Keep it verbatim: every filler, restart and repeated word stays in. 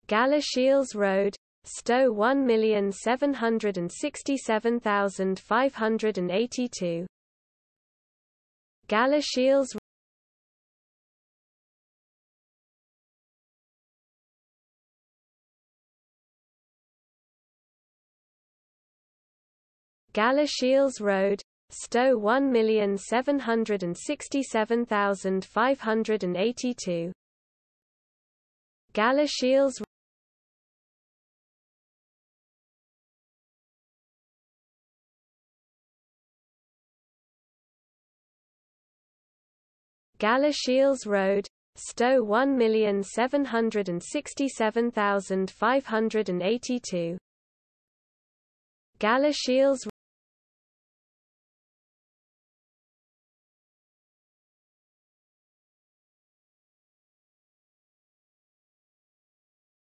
Galashiels Road, Stow one million seven hundred sixty-seven thousand five hundred eighty-two. Galashiels Galashiels Road, Stow one million seven hundred sixty-seven thousand five hundred eighty-two. Galashiels Galashiels Road, Stow one million seven hundred sixty-seven thousand five hundred eighty-two. Galashiels